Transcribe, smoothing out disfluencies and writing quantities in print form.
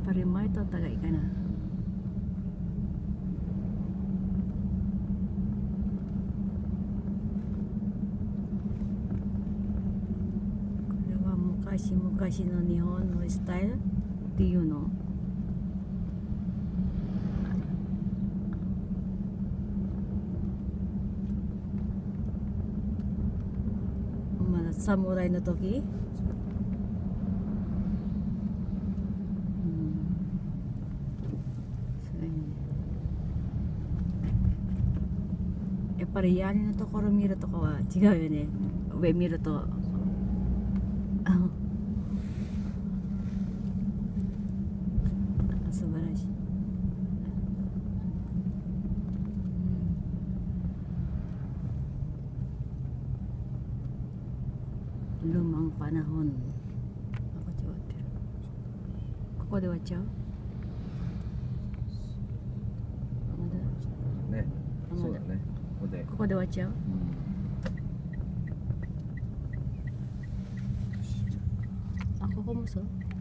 ぱり前とったがいいかな。これは昔々の日本のスタイルっていうの。まだ侍の時、やっぱり屋根のところ見るとかは違うよね。上見ると素晴らしい。Lumang panahon. Ako cewek. Kok ada wajah? Ada. ね。そうだね。ここで。 ここで終わっちゃう。あ、ここもそう。